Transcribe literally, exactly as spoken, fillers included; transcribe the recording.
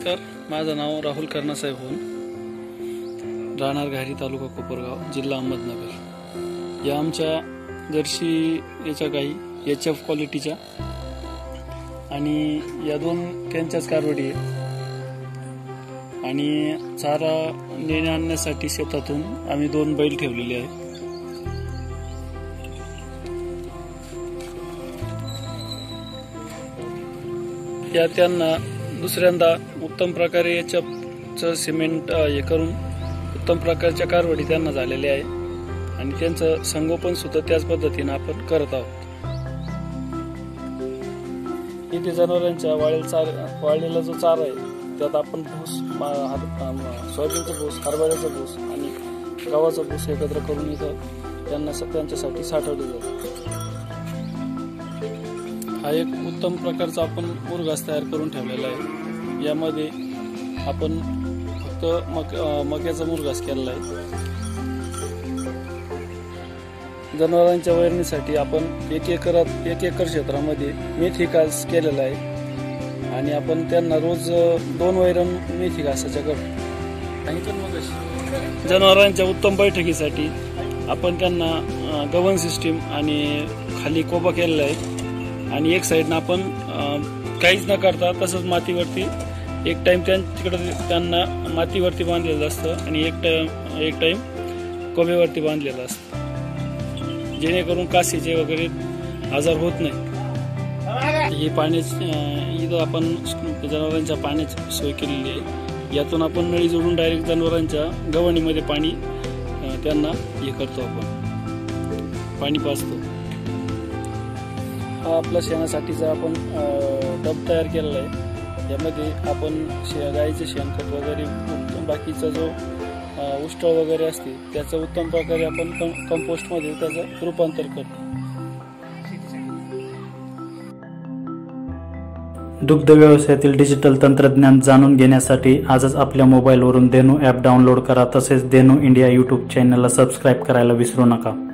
नमस्कार, माझं नाव राहुल कर्णासाहेब होऊन, राहणार घारी, तालुका कोपरगाव, जिल्हा अहमदनगर। या आमच्या जर्सी याच्या गाई एच एफ क्वालिटीच्या आणि या दोन त्यांच्याच कारवडी आहेत। आणि चारा नेण्या आणण्यासाठी शेतातून आम्ही दोन बैल ठेवलेले आहेत। या त्यांना दुसऱ्यांदा उत्तम प्रकारे याचं सिमेंट हे करून उत्तम प्रकारच्या कारवडी त्यांना झालेले आहे आणि त्यांचं संगोपन सुद्धा त्याच पद्धतीने आपण करत आहोत। इथे जनावरांच्या वाळेल चार वाळलेला जो चारा आहे त्यात आपण भूस, सोयाबीनचा भूस, हरभऱ्याचा भूस आणि गव्हाचा भूस एकत्र करून इथं त्यांना त्यांच्यासाठी साठवले जाते। हा एक उत्तम प्रकारचा आपण मुरघास तयार करून ठेवलेला आहे। यामध्ये आपण फक्त मक मक्याचा मुरघास केलेला आहे। जनावरांच्या वैरणीसाठी आपण एक एकरात एक एकर क्षेत्रामध्ये मेथी घास केलेला आहे आणि आपण त्यांना रोज दोन वैरण मेथी घासाच्या करतो। आणि जनावरांच्या उत्तम बैठकीसाठी आपण त्यांना गव्हर्न सिस्टीम आणि खाली कोबा केलेला आहे आणि एक साईडनं आपण काहीच न करता तसंच मातीवरती एक टाइम तिकडे त्यांना मातीवरती बांधलेलं असतं आणि एक टाइम एक टाइम कोबेवरती बांधलेलं असतं, जेणेकरून काशीचे वगैरे आजार होत नाही। ही पाण्याची इथं आपण जनावरांच्या पाण्याची सोय केलेली आहे। यातून आपण नळी जोडून डायरेक्ट जनावरांच्या गव्हाणीमध्ये पाणी त्यांना हे करतो, आपण पाणी पाजतो। हा आपला शेणासाठीचा आपण डब तयार केलेला आहे। यामध्ये आपण गाईचे शेणखत वगैरे बाकीचा जो उष्टळ वगैरे असते त्याचं उत्तम प्रकारे आपण कंपोस्टमध्ये त्याचं रूपांतर करतो। दुग्ध व्यवसायातील डिजिटल तंत्रज्ञान जाणून घेण्यासाठी आजच आपल्या मोबाईलवरून धेनू ॲप डाउनलोड करा। तसेच धेनू इंडिया यूट्यूब चॅनलला सबस्क्राईब करायला विसरू नका।